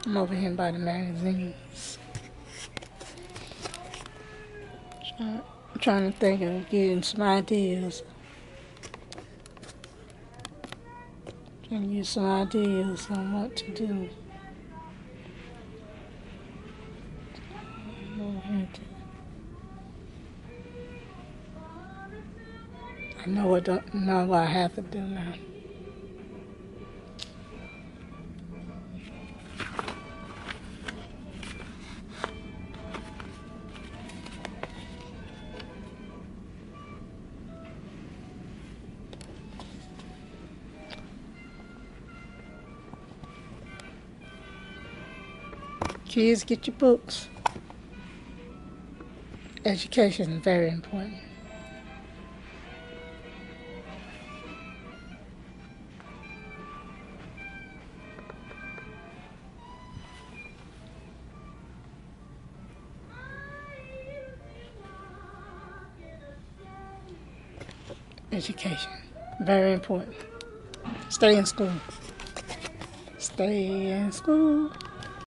I'm over here by the magazines. Trying to think of getting some ideas. Trying to get some ideas on what to do. I know what I have to do now. Kids, get your books. Education is very important. Education, very important. Stay in school. Stay in school.